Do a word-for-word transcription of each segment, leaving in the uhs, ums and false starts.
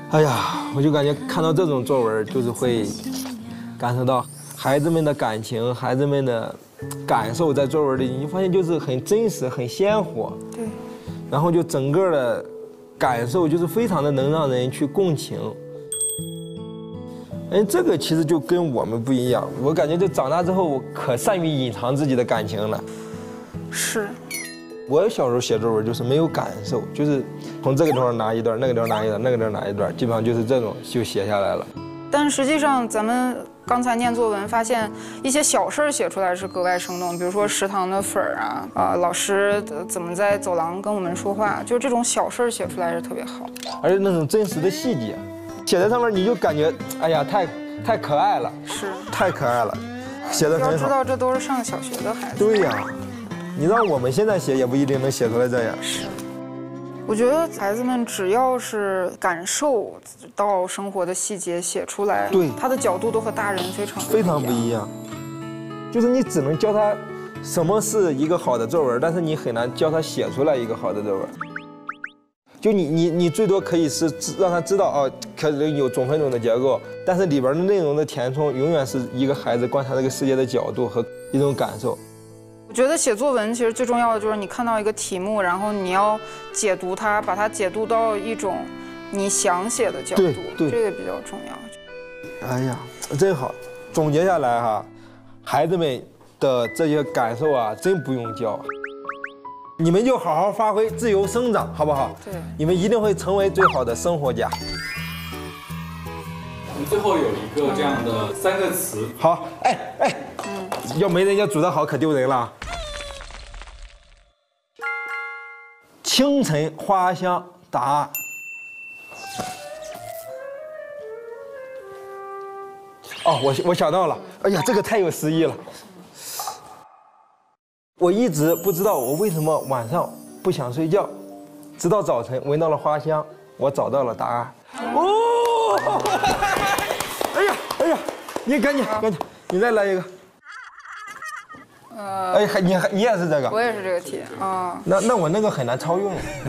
哎呀，我就感觉看到这种作文，就是会感受到孩子们的感情，孩子们的感受在作文里，你发现就是很真实、很鲜活。 对。 然后就整个的感受就是非常的能让人去共情。哎，这个其实就跟我们不一样。我感觉就长大之后，我可善于隐藏自己的感情了。 是。 我小时候写作文就是没有感受，就是从这个地方拿一段，那个地方拿一段，那个地方拿一段，基本上就是这种就写下来了。 但实际上，咱们刚才念作文，发现一些小事儿写出来是格外生动，比如说食堂的粉儿啊，啊，老师怎么在走廊跟我们说话，就这种小事儿写出来是特别好。 而且那种真实的细节，写在上面你就感觉，哎呀，太太可爱了， 是， 太可爱了，写得很好。 要知道这都是上小学的孩子。 对呀，你让我们现在写也不一定能写出来这样。 是。我觉得孩子们只要是感受到生活的细节写出来， 对， 他的角度都和大人非常非常不一样。就是你只能教他什么是一个好的作文，但是你很难教他写出来一个好的作文。就你你你最多可以是让他知道哦，可能有总分钟的结构，但是里边的内容的填充永远是一个孩子观察这个世界的角度和一种感受。 我觉得写作文其实最重要的就是你看到一个题目，然后你要解读它，把它解读到一种你想写的角度， 对， 这个比较重要。 哎呀，真好！总结下来哈，孩子们的这些感受啊，真不用教，你们就好好发挥，自由生长，好不好？ 对， 你们一定会成为最好的生活家。 我们最后有一个这样的三个词。 好，哎哎，嗯，要没人家煮得好，可丢人了。清晨花香，答案。哦，我我想到了，哎呀，这个太有诗意了。我一直不知道我为什么晚上不想睡觉，直到早晨闻到了花香，我找到了答案。哦，哎呀哎呀，你赶紧赶紧，你再来一个。呃，哎，你还你也是这个？ 我也是这个题啊。 那那我那个很难超越。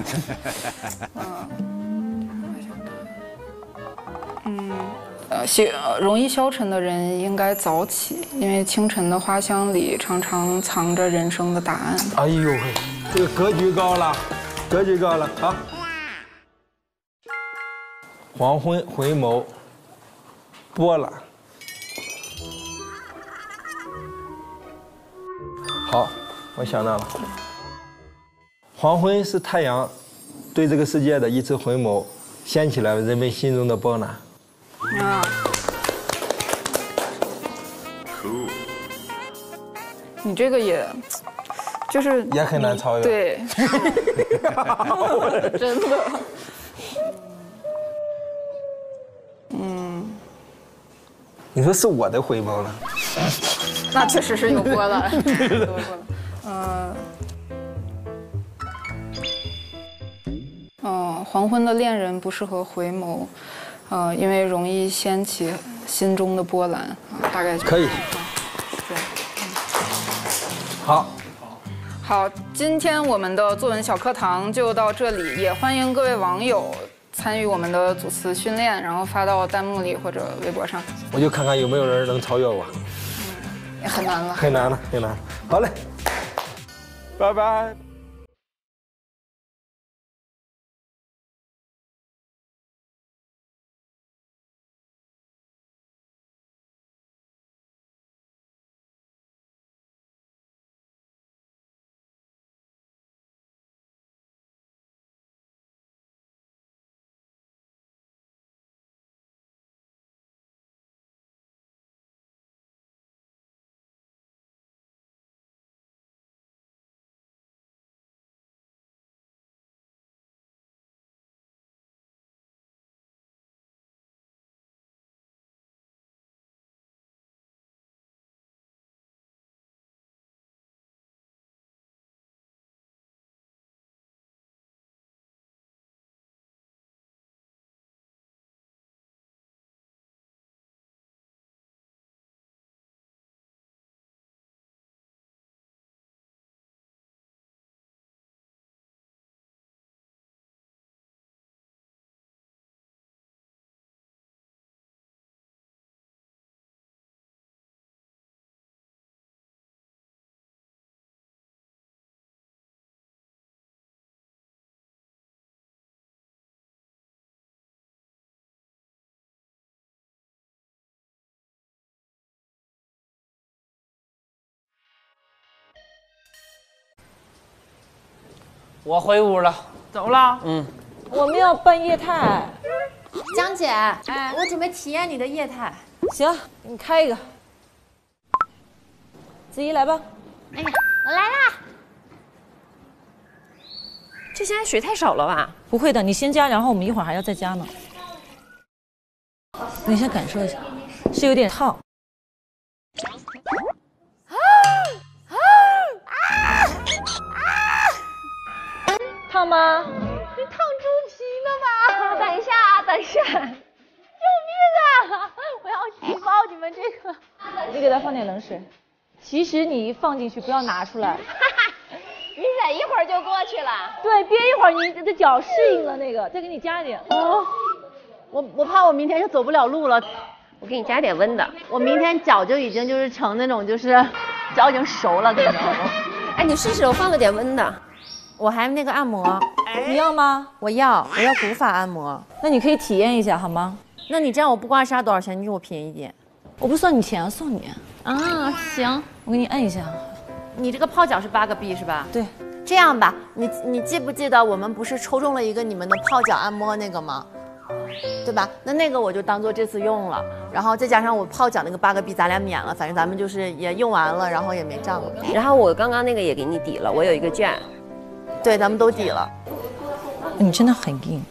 嗯，呃，消容易消沉的人应该早起，因为清晨的花香里常常藏着人生的答案。 哎呦喂，这个格局高了，格局高了啊！黄昏回眸，波澜。好，我想到了。黄昏是太阳对这个世界的一次回眸，掀起了人们心中的波澜。啊。 你这个也，就是也很难超越。 对。真的。嗯。 你说是我的回眸了？ 那确实是有波澜。嗯。嗯，黄昏的恋人不适合回眸，呃，因为容易掀起心中的波澜。大概可以。 对。 好。 好，今天我们的作文小课堂就到这里，也欢迎各位网友参与我们的组词训练，然后发到弹幕里或者微博上。 我就看看有没有人能超越我。 也很难了， 很难了，很难。好嘞，拜拜。 我回屋了， 走了。 嗯， 我们要办业态。 江姐，哎，我准备体验你的业态。 行，你开一个。子怡来吧。 哎呀，我来啦！ 这现在水太少了吧？ 不会的，你先加，然后我们一会儿还要再加呢。你先感受一下，是有点烫。啊啊啊啊！烫吗？ 你烫猪皮呢吧？等一下啊，等一下！救命啊！我要举报你们这个。 你给它放点冷水。其实你一放进去，不要拿出来。 你忍一会儿就过去了。 对，憋一会儿，你的脚适应了那个，再给你加一点。 哦，我我怕我明天就走不了路了。 我给你加点温的。 我明天脚就已经就是成那种就是脚已经熟了，跟你说。 哎，你试试，我放了点温的。 我还那个按摩， 你要吗？ 我要，我要古法按摩。 那你可以体验一下好吗？ 那你这样我不刮痧多少钱？你给我便宜点。 我不算你钱，送你。 啊，行， 我给你按一下。 你这个泡脚是八个币是吧？ 对。 这样吧，你你记不记得我们不是抽中了一个你们的泡脚按摩那个吗？对吧？那那个我就当做这次用了，然后再加上我泡脚那个八个币，咱俩免了，反正咱们就是也用完了，然后也没账了。 然后我刚刚那个也给你抵了，我有一个券。 对，咱们都抵了。 你真的很硬。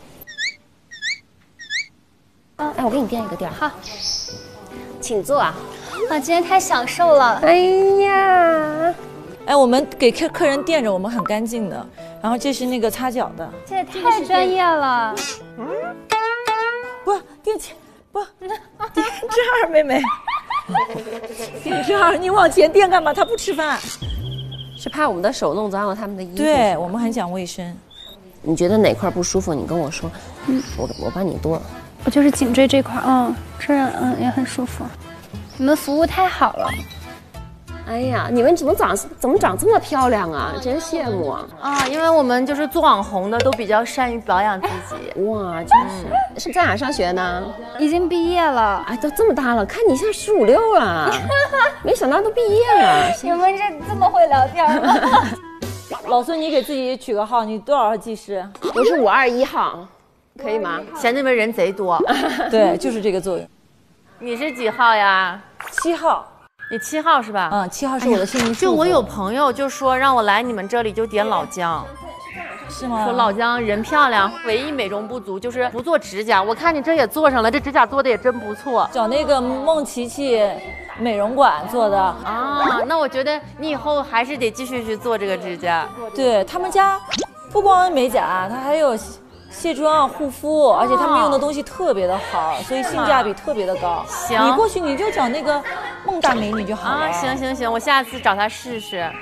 哎，我给你垫一个垫。好，请坐啊。 我今天太享受了。 哎呀， 哎，我们给客客人垫着，我们很干净的。然后这是那个擦脚的， 这也太专业了。 嗯，不垫前，不垫这儿，妹妹，垫这儿，你往前垫干嘛？他不吃饭， 是怕我们的手弄脏了他们的衣服。 对我们很讲卫生。 你觉得哪块不舒服？你跟我说，嗯，我我帮你多。 我就是颈椎这块，嗯，这嗯也很舒服。你们服务太好了。 哎呀，你们怎么长怎么长这么漂亮啊？真羡慕啊！ 啊，因为我们就是做网红的，都比较善于保养自己。 哇，真是！嗯、是在哪上学呢？ 已经毕业了。 哎，都这么大了，看你像十五六了，没想到都毕业了。 你们这这么会聊天吗？ 老孙，你给自己取个号，你多少号技师？ 我是五二一号，可以吗？ 嫌那边人贼多。 对，就是这个作用。 你是几号呀？ 七号。 你七号是吧？ 嗯，七号是我的幸运数。 就我有朋友就说让我来你们这里就点老姜， 是吗？ 说老姜人漂亮，唯一美中不足就是不做指甲。我看你这也做上了，这指甲做的也真不错。 找那个孟琪琪美容馆做的啊，那我觉得你以后还是得继续去做这个指甲。 对他们家不光美甲，它还有卸妆、护肤，而且他们用的东西特别的好，所以性价比特别的高。 行， 你过去你就找那个孟大美女就好了。 啊，行行行，我下次找她试试。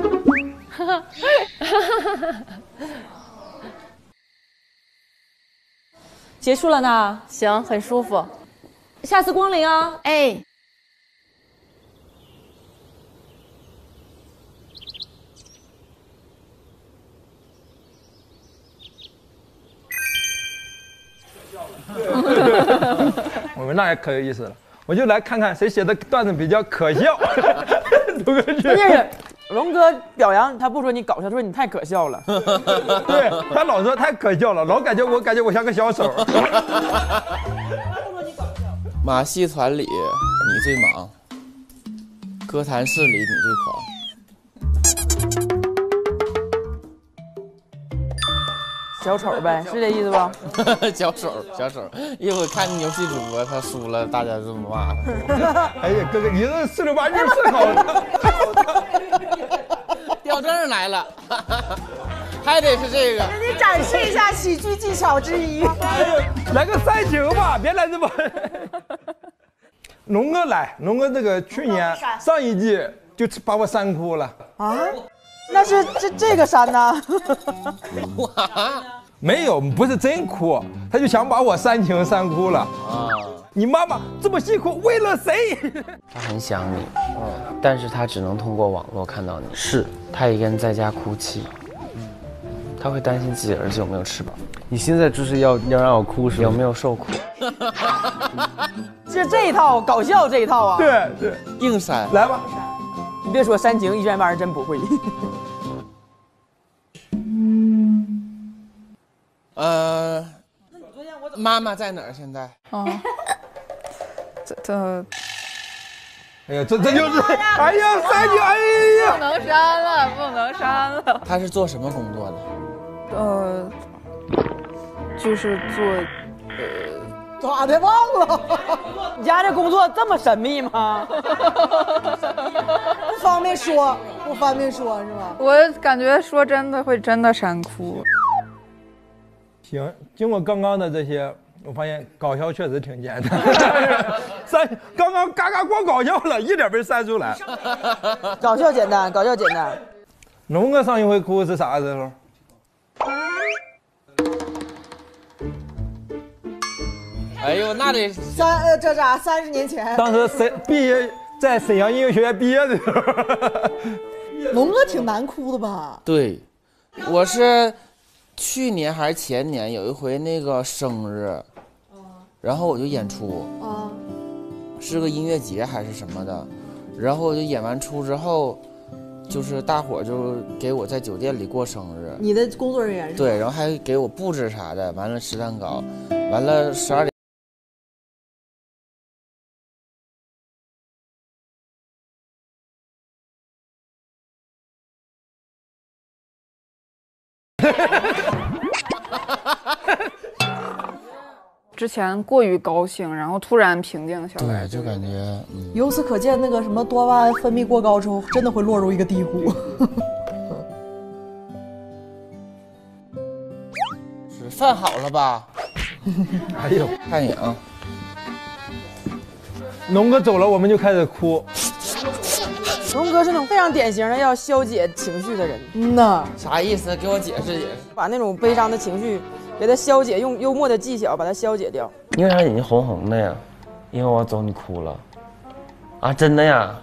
结束了呢？ 行，很舒服。 下次光临啊！ 哎。 我们那也可有意思了，我就来看看谁写的段子比较可笑。 关键是龙哥表扬他，不说你搞笑，他说你太可笑了。 对他老说太可笑了，老感觉我感觉我像个小手。 马戏团里你最忙，歌坛室里你最狂。 小丑呗，是这意思吧？ 小丑，小丑，一会儿看你游戏主播他输了，大家这么骂他。 哎呀，哥哥，你这四六八句是好的， 调证来了，还得是这个。 你展示一下喜剧技巧之一。 来个煽情吧，别来这么。龙哥来，龙哥这个去年上一季就把我煽哭了啊。那是这这个山呢？ 没有，不是真哭，他就想把我煽情煽哭了啊！你妈妈这么辛苦，为了谁？ 他很想你，嗯，但是他只能通过网络看到你。是，他一个人在家哭泣，他会担心自己儿子有没有吃饱。 你现在就是要要让我哭是吗？ 有没有受苦？ 是这一套搞笑这一套啊？ 对对， 硬煽， 来吧。 你别说煽情，一般般人真不会。 呃，妈妈在哪儿？现在？ 哦，这这， 哎呀，这这就是，哎呀，三姐，哎呀， 不能删了，不能删了。 他是做什么工作的？ 呃，就是做，呃， 咋的忘了？ 你家这工作这么神秘吗？ 不方便说，不方便说是吧？ 我感觉说真的会真的闪哭。 行，经过刚刚的这些，我发现搞笑确实挺简单。删，刚刚嘎嘎光搞笑了，一点没删出来。 搞笑简单，搞笑简单。 龙哥上一回哭是啥时候？ 哎呦，那得三呃这啥？三十年前。 当时沈毕业在沈阳音乐学院毕业的时候。 龙哥挺难哭的吧？ 对，我是去年还是前年有一回那个生日，然后我就演出， 啊， 是个音乐节还是什么的，然后我就演完出之后，就是大伙就给我在酒店里过生日， 你的工作人员是吧？ 对，然后还给我布置啥的，完了吃蛋糕，完了十二点。 之前过于高兴，然后突然平静下来， 对，就感觉，嗯， 由此可见，那个什么多巴胺分泌过高之后，真的会落入一个低谷。 是饭好了吧？ 哎呦， 看影。 龙哥走了，我们就开始哭。 龙哥是那种非常典型的要消解情绪的人。 嗯呐， 啥意思？给我解释解释。 把那种悲伤的情绪给它消解，用幽默的技巧把它消解掉。 你为啥眼睛红红的呀？因为我走你哭了。啊，真的呀？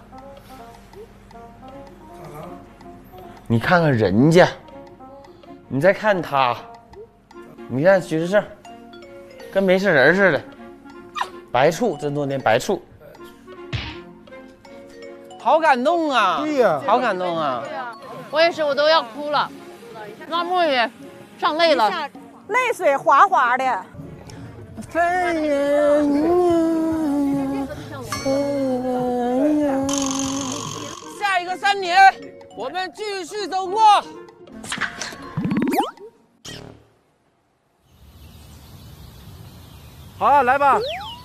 你看看人家，你再看他，你看徐志胜，跟没事人似的，白处这么多年白处。 好感动啊！ 对呀， 好感动啊！ 我也是，我都要哭了。那木鱼上泪了， 泪水哗哗的。 下一个三年，我们继续走过。 好，来吧。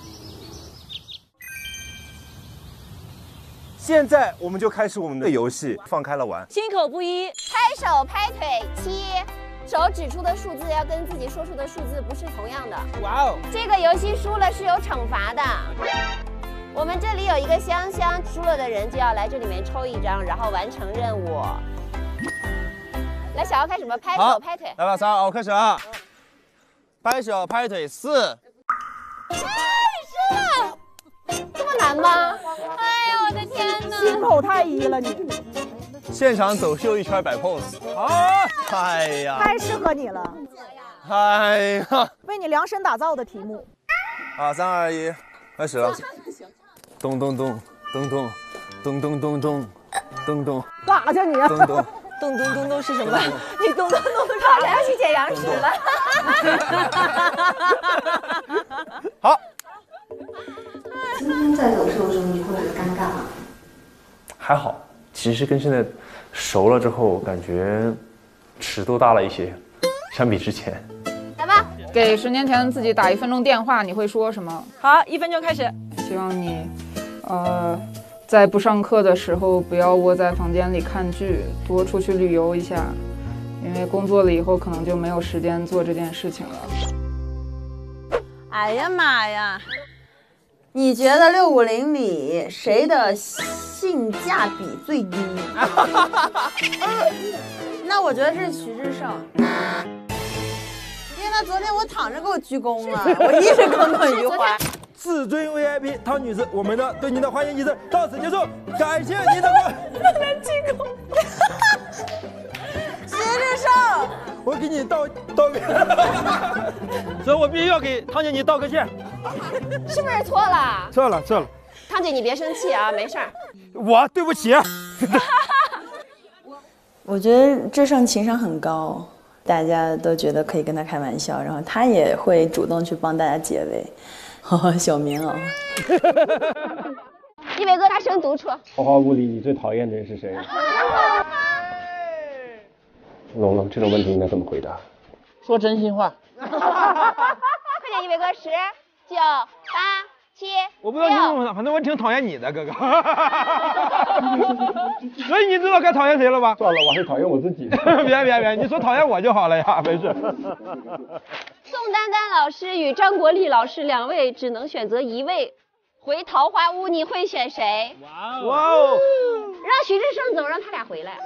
现在我们就开始我们的游戏，放开了玩。 心口不一，拍手拍腿七，手指出的数字要跟自己说出的数字不是同样的。 哇哦！ 这个游戏输了是有惩罚的。我们这里有一个箱箱，输了的人就要来这里面抽一张，然后完成任务。来，小奥开始吧，拍手拍腿。 来吧，三二，我开始啊！拍手拍腿四。 太是了，这么难吗？哎呀，我的天哪！ 心口太一了你。 现场走秀一圈摆 pose。 好， 哎呀， 太适合你了。 哎呀， 为你量身打造的题目。 啊，三二一，开始了。咚咚咚咚咚咚咚咚咚咚咚。 干啥去你？ 咚咚咚咚咚咚是什么？你咚咚咚咚好，来要去剪羊齿了。 好。 今天在走秀的时候，你会很尴尬吗？ 还好，其实跟现在熟了之后，感觉尺度大了一些，相比之前。 来吧， 给十年前的自己打一分钟电话，你会说什么？ 好，一分钟开始。 希望你，呃，在不上课的时候不要窝在房间里看剧，多出去旅游一下，因为工作了以后可能就没有时间做这件事情了。 哎呀妈呀！你觉得六五零里谁的性价比最低？那我觉得是徐志胜，因为他昨天我躺着给我鞠躬了，我一直耿耿于怀。 至尊 V I P 汤女士，我们的对您的欢迎仪式到此结束，感谢您的光。 不能鞠躬。徐志胜， 我给你道道个，所以我必须要给汤姐你道个歉。 是不是错了？ 错了错了。 汤姐，你别生气啊，没事儿。 我对不起。 我觉得志胜情商很高， 大家都觉得可以跟他开玩笑，然后他也会主动去帮大家解围。哦，小明啊， 一伟哥大声读出。 桃花坞里你最讨厌的人是谁？龙龙，这种问题应该怎么回答？ 说真心话。 快点，一伟哥，十、九、八、七。 我不知道你怎么，反正我挺讨厌你的，哥哥。所以你知道该讨厌谁了吧？ 算了，我还是讨厌我自己的。 别别别，你说讨厌我就好了呀，没事。 宋丹丹老师与张国立老师两位只能选择一位回桃花坞，你会选谁？ 哇哦！ 让徐志胜走，让他俩回来。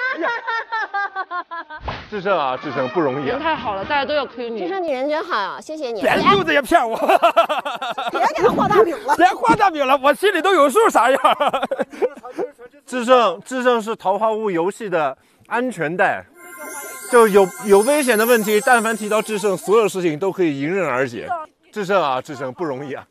志胜啊，志胜不容易、啊。 人太好了，大家都要亏你。 志胜你人真好，谢谢你。 别溜子也骗我！ 别给他画大饼了， 别画大饼了，我心里都有数啥样。 志胜，志胜是桃花坞游戏的安全带。就有有危险的问题，但凡提到志胜，所有事情都可以迎刃而解。志胜啊，志胜不容易啊。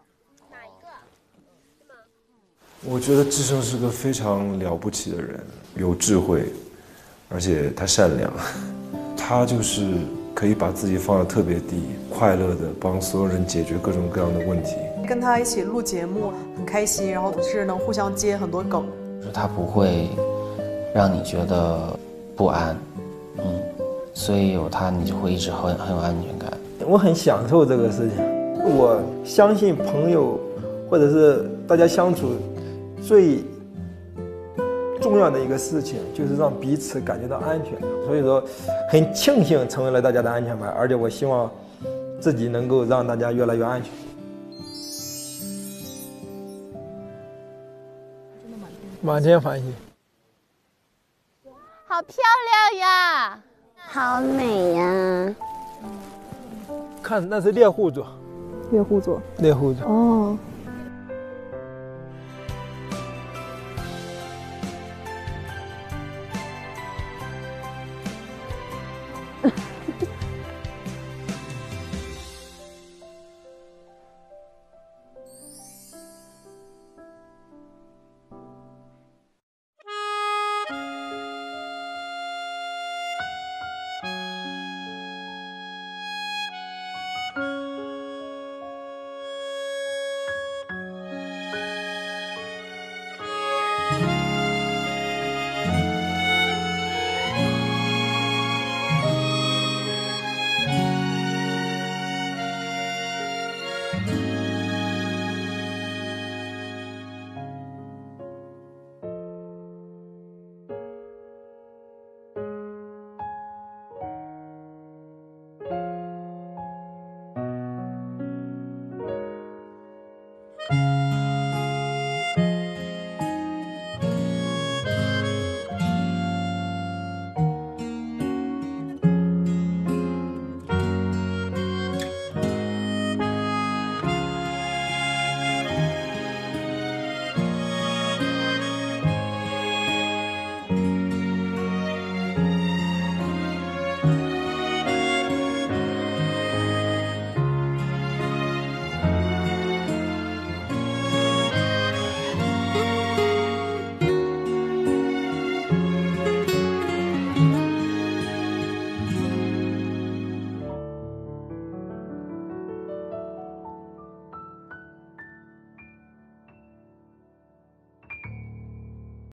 我觉得志胜是个非常了不起的人，有智慧，而且他善良，他就是可以把自己放得特别低，快乐的帮所有人解决各种各样的问题。 跟他一起录节目很开心，然后是能互相接很多梗。 他不会让你觉得不安。嗯，所以有他，你就会一直很很有安全感。 我很享受这个事情，我相信朋友或者是大家相处最重要的一个事情，就是让彼此感觉到安全。所以说，很庆幸成为了大家的安全牌，而且我希望自己能够让大家越来越安全。满天繁星。 好漂亮呀，好美呀！ 看，那是猎户座。 猎户座。 猎户座。 哦。